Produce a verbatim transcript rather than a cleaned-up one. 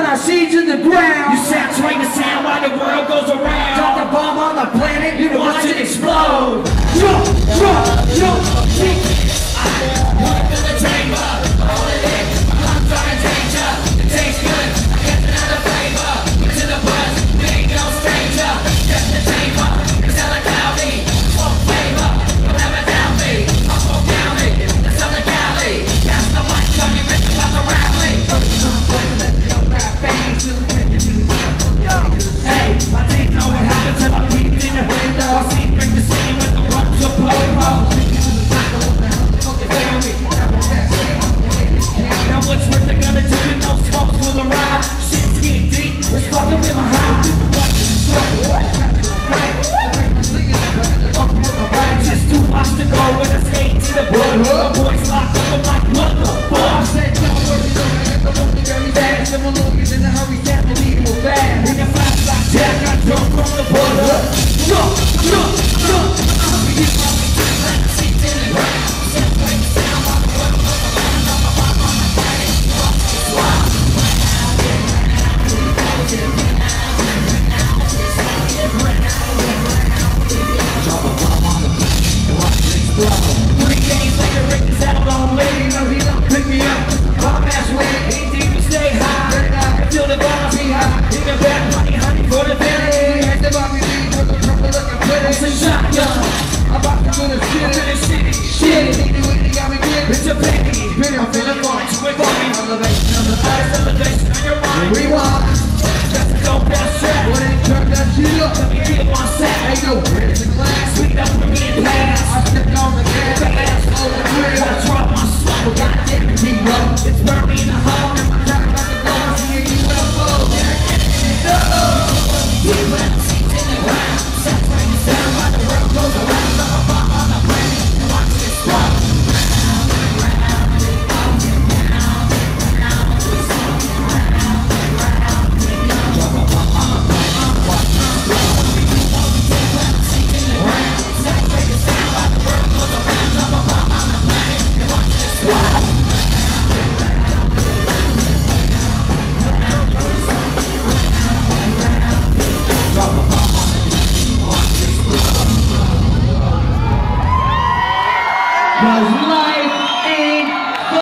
our seeds in the ground. You saturate the sound while the world goes around. Drop the bomb on the planet, you watch it explode. Jump, jump, jump, kick. Put in the chamber, all it is, I'm trying to danger. It tastes good, I get another flavor. Into the buzz, we ain't no stranger. Just the chamber, it's hella cloudy. Smoke flavor, you'll never doubt me. I'll smoke down me, the Southern Cali. That's the mic, come you bitch about the rally. Hey, I didn't know what happened till I peeped in the window. I see bring the scene with the runs of polo. Now what's worth I gotta do with no smoke for the ride? Shit's getting deep, it's fucking with my heart. Just too much to go when I skate to the blood. My boys locked up, I'm like, what the fuck? I said, don't worry, don't get the look very fast. And we'll look in the hurry, can't believe we'll fast. In a flash like Jack, I jump on the border. Jump, jump, jump. I'll be here, I'll be here, let the seats in the ground. Separate the sound while the world goes around. I'm a bomb on the planet. Wow. Drop a bomb on the planet and watch it explode. Three days later, Richter's out on lady. You know he don't pick me up. Bomb ass way, ain't deep to stay high. I feel the bomb be high. Even back money, honey, for the belly. Had the Bobby Lee with the trouble looking pretty. I'm saying shotgun. I'm about to go to I'm city. in the city. Shit.